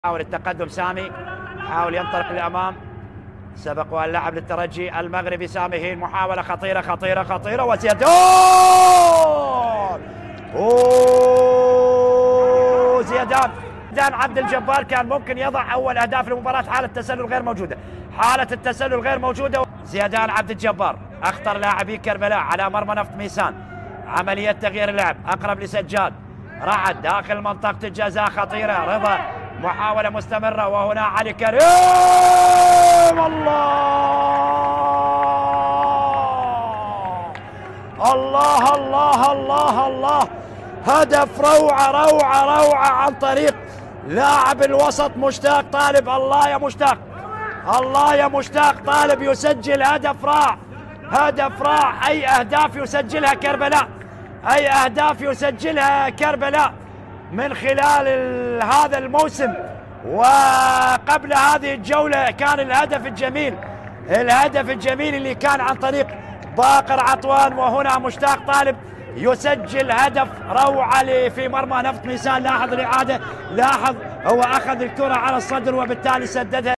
حاول التقدم سامي، حاول ينطلق للامام، سبق اللاعب للترجي المغربي سامي هين، محاوله خطيره خطيره خطيره وزياد زيدان عبد الجبار كان ممكن يضع اول اهداف المباراه. حاله التسلل غير موجوده، حاله التسلل غير موجوده. زيدان عبد الجبار اخطر لاعبي كربلاء على مرمى نفط ميسان، عمليه تغيير اللعب اقرب لسجاد، رعد داخل منطقه الجزاء خطيره، رضا محاولة مستمرة وهنا علي كريم. الله الله الله الله، هدف روعة روعة روعة عن طريق لاعب الوسط مشتاق طالب. الله يا مشتاق، الله يا مشتاق طالب يسجل هدف رائع، هدف رائع. أي أهداف يسجلها كربلاء، أي أهداف يسجلها كربلاء من خلال هذا الموسم وقبل هذه الجولة. كان الهدف الجميل، الهدف الجميل اللي كان عن طريق باقر عطوان، وهنا مشتاق طالب يسجل هدف روعة في مرمى نفط ميسان. لاحظ الإعادة، لاحظ هو أخذ الكرة على الصدر وبالتالي سددها.